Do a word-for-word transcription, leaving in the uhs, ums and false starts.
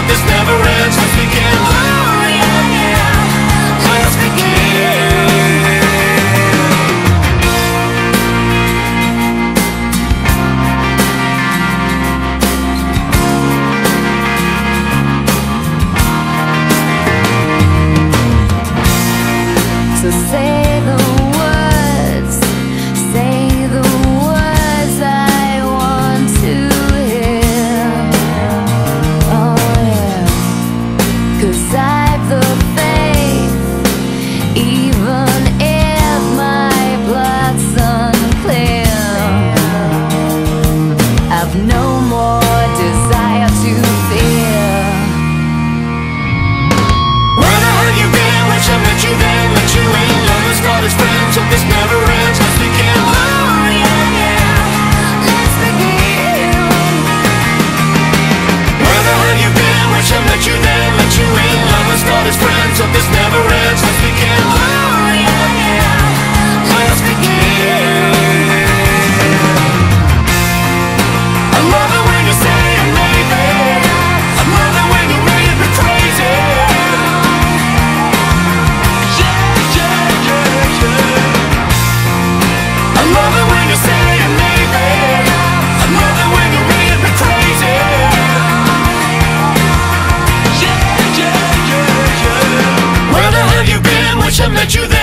this never ends. Let's begin. Oh yeah, yeah. Let's begin. So say the words, say the words I want to hear. Oh yeah, 'cause I've the faith, even if my blood's unclear. I've no more desire to fear. Where the hell you been? Wish I met you then, let you in. Lovers, God is friends, hope this never ends. Let's begin. Oh yeah, yeah, let's begin. Where the hell you been? Wish I met you then, let you in. Lovers, God is friends, hope this never ends. Let's begin. Oh yeah, yeah, let's begin. I love it when you say it, maybe. I love it when you make me crazy. Yeah, yeah, yeah, yeah. I love it when you say it, maybe. I love it when you make me crazy. Yeah, yeah, yeah, yeah. Where the hell you been? Wish I met you then.